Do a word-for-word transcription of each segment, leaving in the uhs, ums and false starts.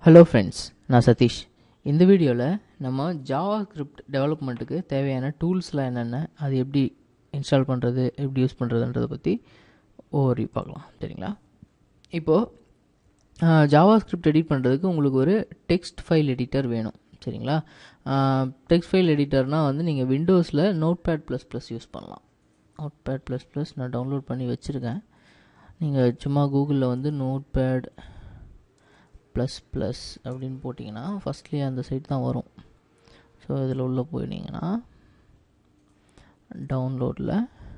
Hello friends, நான் சதீஷ். இந்த வீடியோவில் நம்ம ஜாவாஸ்கிரிப்ட் டெவலப்மெண்ட்டுக்கு தேவையான டூல்ஸ்லாம் என்னென்ன, அது எப்படி இன்ஸ்டால் பண்ணுறது, எப்படி யூஸ் பண்ணுறதுன்றதை பற்றி ஓவர்வியூ பார்க்கலாம். சரிங்களா? இப்போது ஜாவாஸ்கிரிப்ட் எடிட் பண்ணுறதுக்கு உங்களுக்கு ஒரு டெக்ஸ்ட் ஃபைல் எடிட்டர் வேணும். சரிங்களா? டெக்ஸ்ட் ஃபைல் எடிட்டர்னால் வந்து நீங்கள் விண்டோஸில் Notepad plus plus use பண்ணலாம். நோட் பேட் ப்ளஸ் ப்ளஸ் நான் டவுன்லோட் பண்ணி வச்சுருக்கேன். நீங்கள் சும்மா கூகுளில் வந்து நோட் பேட் ப்ளஸ் ப்ளஸ் அப்படின்னு போட்டிங்கன்னா ஃபஸ்ட்லேயே அந்த சைட் தான் வரும். ஸோ இதில் உள்ளே போயிட்டீங்கன்னா டவுன்லோடில்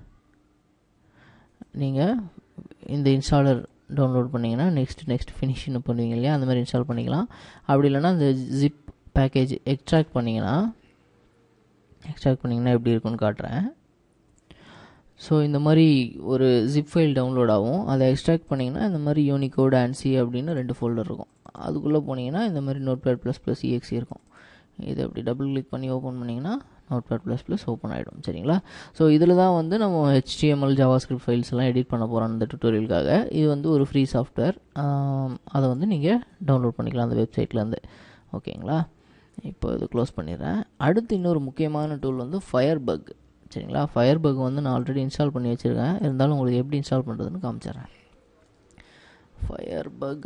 நீங்கள் இந்த இன்ஸ்டாலர் டவுன்லோட் பண்ணிங்கன்னா நெக்ஸ்ட் நெக்ஸ்ட் ஃபினிஷ்னு பண்ணுவீங்க இல்லையா, அந்த மாதிரி இன்ஸ்டால் பண்ணிக்கலாம். அப்படி இல்லைனா இந்த ஜிப் பேக்கேஜ் எக்ஸ்ட்ராக்ட் பண்ணிங்கன்னா எக்ஸ்ட்ராக்ட் பண்ணிங்கன்னா எப்படி இருக்குன்னு காட்டுறேன். ஸோ இந்த மாதிரி ஒரு ஜிப் ஃபைல் டவுன்லோட் ஆகும். அதை எக்ஸ்ட்ராக்ட் பண்ணிங்கன்னா இந்த மாதிரி யூனிகோட் ஆன்சி அப்படின்னு ரெண்டு ஃபோல்டர் இருக்கும். அதுக்குள்ளே போனீங்கன்னா இந்த மாதிரி Notepad plus plus exe இருக்கும். இதை அப்படி டபுள் கிளிக் பண்ணி ஓப்பன் பண்ணிங்கன்னா Notepad plus plus open ஆகிடும். சரிங்களா? ஸோ இதில் தான் வந்து நம்ம ஹெச்டிஎம்எல் ஜாவாஸ்கிரிப்ட் ஃபைல்ஸ் எல்லாம் எடிட் பண்ண போகிறோம் இந்த டுட்டோரியலுக்காக. இது வந்து ஒரு ஃப்ரீ சாஃப்ட்வேர். அதை வந்து நீங்கள் டவுன்லோட் பண்ணிக்கலாம் அந்த வெப்சைட்லேருந்து. ஓகேங்களா? இப்போ இது க்ளோஸ் பண்ணிடுறேன். அடுத்து இன்னொரு முக்கியமான டூல் வந்து ஃபயர்பக். சரிங்களா? ஃபயர்பக் வந்து நான் ஆல்ரெடி இன்ஸ்டால் பண்ணி வச்சுருக்கேன். இருந்தாலும் உங்களுக்கு எப்படி இன்ஸ்டால் பண்ணுறதுன்னு காமிச்சிட்றேன். ஃபயர்பக்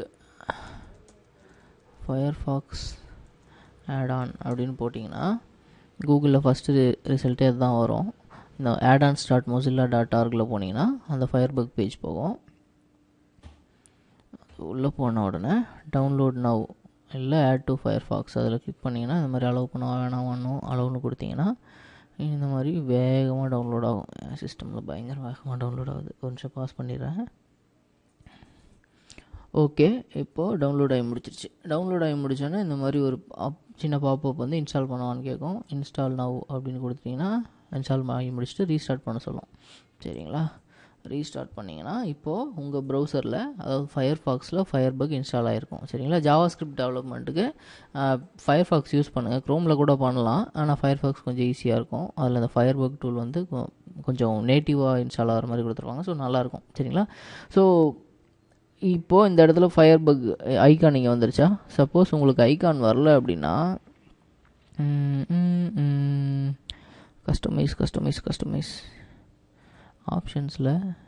ஃபயர்ஃபாக்ஸ் ஆட்-ஆன் அப்படின்னு போட்டிங்கன்னா கூகுளில் ஃபஸ்ட்டு ரிசல்ட்டே அதுதான் வரும். இந்த ஆட்-ஆன்ஸ் டாட் மொசில்லா டாட் ஆர்கில் போனீங்கன்னா அந்த ஃபயர்பக் பேஜ் போகும். உள்ளே போன உடனே டவுன்லோட் நவ் இல்லை ஆட் டு ஃபயர்ஃபாக்ஸ் அதில் கிளிக் பண்ணிங்கன்னா இந்த மாதிரி அலோவ் பண்ண வேணாம் வேணும் அலோவ்னு கொடுத்தீங்கன்னா இந்த மாதிரி வேகமாக டவுன்லோட் ஆகும். சிஸ்டமில் பயங்கர வேகமாக டவுன்லோட் ஆகுது. கொஞ்சம் பாஸ் பண்ணிடுறேன். ஓகே, இப்போது டவுன்லோட் ஆகி முடிச்சிருச்சு. டவுன்லோட் ஆகி முடிச்சோன்னே இந்த மாதிரி ஒரு அப் சின்ன பாப்பப் வந்து இன்ஸ்டால் பண்ணுவான்னு கேட்கும். இன்ஸ்டால் நவ் அப்படின்னு கொடுத்தீங்கன்னா இன்ஸ்டால் ஆகி முடிச்சுட்டு ரீஸ்டார்ட் பண்ண சொல்லும். சரிங்களா? ரீஸ்டார்ட் பண்ணிங்கன்னா இப்போது உங்கள் ப்ரௌசரில், அதாவது ஃபயர்ஃபாக்ஸில் ஃபயர்பக் இன்ஸ்டால் ஆகிருக்கும். சரிங்களா? ஜாவாஸ்கிரிப்ட் டெவலப்மெண்ட்டுக்கு ஃபயர்ஃபாக்ஸ் யூஸ் பண்ணுங்கள். க்ரோமில் கூட பண்ணலாம், ஆனால் ஃபயர்ஃபாக்ஸ் கொஞ்சம் ஈஸியாக இருக்கும். அதில் அந்த ஃபயர்பக் டூல் வந்து கொஞ்சம் நேட்டிவாக இன்ஸ்டால் ஆகிற மாதிரி கொடுத்துருவாங்க. ஸோ நல்லாயிருக்கும். சரிங்களா? ஸோ இப்போது இந்த இடத்துல ஃபயர்பக் ஐக்கான் இங்கே வந்துருச்சா? சப்போஸ் உங்களுக்கு ஐக்கான் வரல அப்படின்னா கஸ்டமைஸ் கஸ்டமைஸ் கஸ்டமைஸ் ஆப்ஷன்ஸில்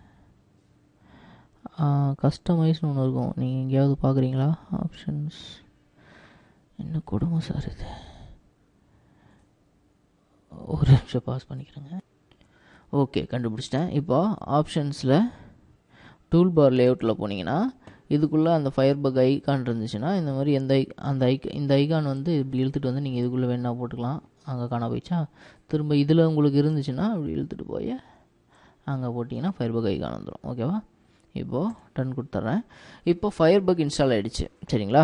கஸ்டமைஸ்னு ஒன்று இருக்கும். நீங்கள் எங்கேயாவது பார்க்குறீங்களா? ஆப்ஷன்ஸ் என்ன கொடுமை சார் இது. ஒரு நிமிஷம் பாஸ் பண்ணிக்கிறேங்க. ஓகே, கண்டுபிடிச்சிட்டேன். இப்போ ஆப்ஷன்ஸில் டூல் பார் லேஅவுட்டில் போனீங்கன்னா இதுக்குள்ளே அந்த ஃபயர்பக் ஐக்கான் இருந்துச்சுன்னா இந்த மாதிரி எந்த ஐ அந்த ஐக் இந்த ஐக்கான் வந்து இப்படி இழுத்துட்டு வந்து நீங்கள் இதுக்குள்ளே வேணா போட்டுக்கலாம். அங்கே காண போயிடுச்சா? திரும்ப இதில் உங்களுக்கு இருந்துச்சுன்னா அப்படி இழுத்துட்டு போய் அங்கே போட்டிங்கன்னா ஃபயர்பக் ஐக்கான் வந்துடும். ஓகேவா? இப்போது டன் கொடுத்துட்றேன். இப்போ ஃபயர்பக் இன்ஸ்டால் ஆகிடுச்சு. சரிங்களா?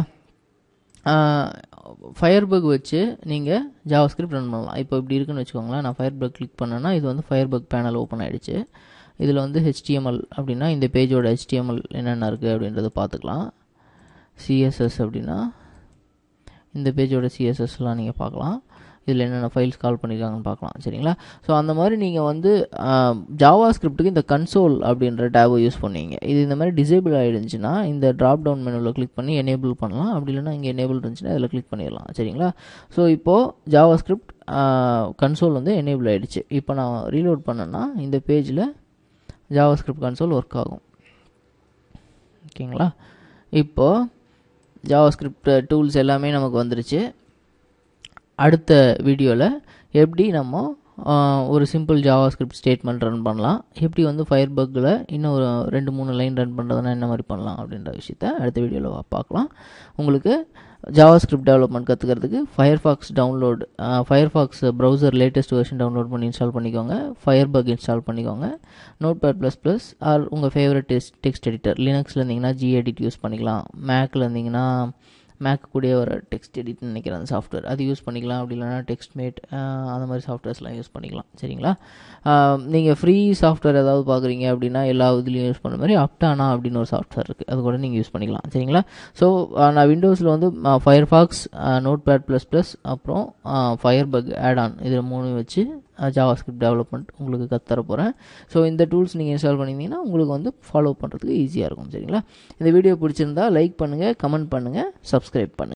ஃபயர்பக் வச்சு நீங்கள் ஜாவாஸ்கிரிப்ட் ரன் பண்ணலாம். இப்போ இப்படி இருக்குன்னு வச்சுக்கோங்களேன். நான் ஃபயர்பக் கிளிக் பண்ணேன்னா இது வந்து ஃபயர்பக் பேனல் ஓப்பன் ஆகிடுச்சு. இதில் வந்து ஹெச்டிஎம்எல் அப்படின்னா இந்த பேஜோட ஹெச்டிஎம்எல் என்னென்ன இருக்குது அப்படின்றத பார்த்துக்கலாம். சிஎஸ்எஸ் அப்படின்னா இந்த பேஜோட சிஎஸ்எஸ்லாம் நீங்கள் பார்க்கலாம். இதில் என்னென்ன ஃபைல்ஸ் கால் பண்ணியிருக்காங்கன்னு பார்க்கலாம். சரிங்களா? ஸோ அந்த மாதிரி நீங்கள் வந்து ஜாவாஸ்கிரிப்ட்டுக்கு இந்த கன்சோல் அப்படின்ற டேபை யூஸ் பண்ணுவீங்க. இது இந்த மாதிரி டிசேபிள் ஆகிடுச்சுன்னா இந்த ட்ராப் டவுன் மெனுவில் கிளிக் பண்ணி எனேபிள் பண்ணலாம். அப்படி இல்லைனா இங்கே எனேபிள் இருந்துச்சுன்னா இதில் கிளிக் பண்ணிடலாம். சரிங்களா? ஸோ இப்போது ஜாவாஸ்கிரிப்ட் கன்சோல் வந்து எனேபிள் ஆகிடுச்சு. இப்போ நான் ரீலோட் பண்ணேன்னா இந்த பேஜில் ஜாவாஸ்கிரிப்ட் கன்சோல் ஒர்க் ஆகும். ஓகேங்களா? இப்போது ஜாவாஸ்கிரிப்ட் டூல்ஸ் எல்லாமே நமக்கு வந்துருச்சு. அடுத்த வீடியோவில் எப்படி நம்ம ஒரு சிம்பிள் ஜாவாஸ்கிரிப்ட் ஸ்டேட்மெண்ட் ரன் பண்ணலாம், எப்படி வந்து ஃபயர்பக்கில் இன்னும் ஒரு ரெண்டு மூணு லைன் ரன் பண்ணுறதுனா என்ன மாதிரி பண்ணலாம் அப்படின்ற விஷயத்த அடுத்த வீடியோவில் பார்க்கலாம். உங்களுக்கு ஜாவாஸ்கிரிப்ட் டெவலப்மெண்ட் கற்றுக்கிறதுக்கு Firefox download Firefox browser latest version download பண்ணி இன்ஸ்டால் பண்ணிக்கோங்க. ஃபயர்பக் இன்ஸ்டால் பண்ணிக்கோங்க. Notepad plus plus or உங்கள் ஃபேவரட் டெக்ஸ்ட் டெக்ஸ்ட் எடிட்டர். லினக்ஸில் இருந்தீங்கன்னா ஜி எடிட் யூஸ் பண்ணிக்கலாம். மேக்கில் இருந்தீங்கன்னா மேக் கூடிய ஒரு டெக்ஸ்ட் எடிட்னு நினைக்கிற அந்த சாஃப்ட்வேர் அது யூஸ் பண்ணிக்கலாம். அப்படி இல்லைனா டெக்ஸ்ட் மேட் அந்த மாதிரி சாஃப்ட்வேர்ஸ்லாம் யூஸ் பண்ணிக்கலாம். சரிங்களா? நீங்கள் ஃப்ரீ சாஃப்ட்வேர் ஏதாவது பார்க்குறீங்க அப்படின்னா எல்லா இதுலேயும் யூஸ் பண்ணுற மாதிரி அப்டானா அப்படின்னு ஒரு சாஃப்ட்வேர் இருக்குது. அது கூட நீங்கள் யூஸ் பண்ணிக்கலாம். சரிங்களா? ஸோ நான் விண்டோஸில் வந்து Firefox, Notepad plus plus அப்புறம் ஃபயர்பக் ஆட்-ஆன் இதில் மூணு வச்சு ஜாவாஸ்கிரிப்ட் டெவலப்மெண்ட் உங்களுக்கு கற்றுத்தர போகிறேன். ஸோ இந்த டூல்ஸ் நீங்கள் இன்ஸ்டால் பண்ணிங்கன்னா உங்களுக்கு வந்து ஃபாலோ பண்ணுறதுக்கு ஈஸியாக இருக்கும். சரிங்களா? இந்த வீடியோ பிடிச்சிருந்தா லைக் பண்ணுங்கள், கமெண்ட் பண்ணுங்கள், சப்ஸ்கிரைப் பண்ணுங்கள்.